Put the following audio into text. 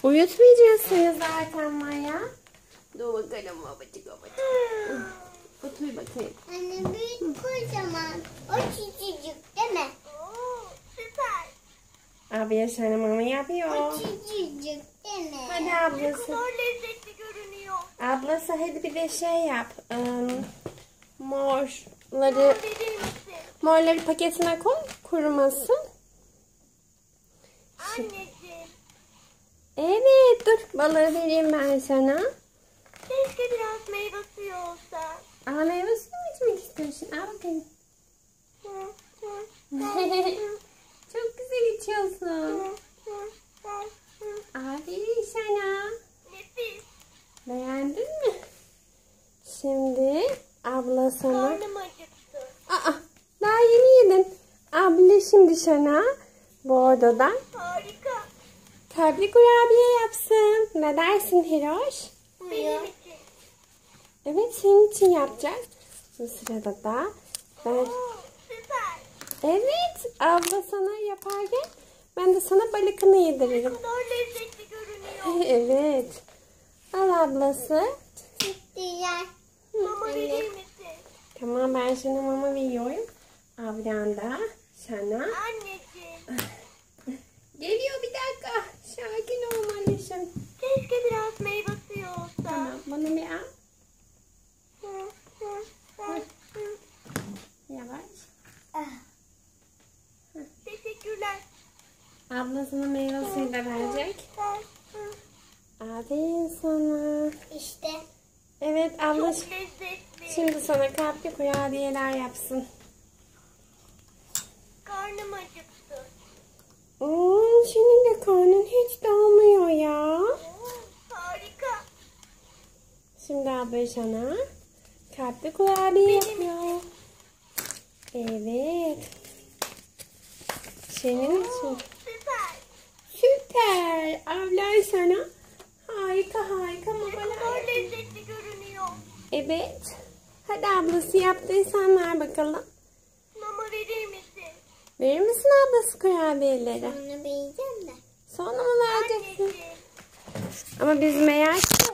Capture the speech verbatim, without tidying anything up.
Uyutmayacağız seni zaten Maya. Dur bakalım babacık babacık. Otur bakayım. Anne büyük kocaman. O küçücük değil mi? Oo, süper. Abi yaşanı mama yapıyor. O küçücük değil mi? Hadi Ne ablası. kadar lezzetli görünüyor. Ablası hadi bir de şey yap. Im, morları, Verir misin? morları paketine koy. Kurumasın. Anneciğim. Evet dur balığı vereyim ben sana. Keşke biraz meyve suyu olsa. Aa, meyve suyu mu içmek istiyorsun? Al bakayım. Çok güzel içiyorsun. Aferin sana. Nefis. Beğendin mi? Şimdi abla sana... Karnım acıktı. Aa, daha yeni yedin. Abla şimdi sana bordodan Harika. kalpli kurabiye yapsın. Ne dersin Hiroş? Benim için. Evet senin için yapacağız. Bu sırada da ben... Oo, süper. Evet abla sana yaparken ben de sana balıkını Ne yediririm. kadar lezzetli görünüyor. Evet. Al ablası. Diğer. Mama verir misin? Tamam ben sana mama veriyorum. Ablan da sana. Anneciğim. Geliyor bir dakika. Sakin olmalısın. Keşke biraz meyve suyu olsa. Tamam bunu bir al. Yavaş. Teşekkürler. Abla sana meyve suyu da verecek. Aferin sana. İşte. Evet abla Çok lezzetli. şimdi sana kalpli kurabiyeler yapsın. Karnım acıktı. Hmm, senin de karnın hiç dolmuyor ya. Oo, harika. Şimdi abla sana kalpli kurabiye yapıyor. Evet. Senin için. Süper. Süper. Ablan sana harika harika Ne mamalar kadar yapıyor. lezzetli görünüyor. Evet. Hadi ablası yaptıysan ver bakalım. Mama verir misin? Verir misin ablası kurabiyeleri? Onu vereceğim de. Sonra mı vereceksin? Anneciğim. Ama bizim eğer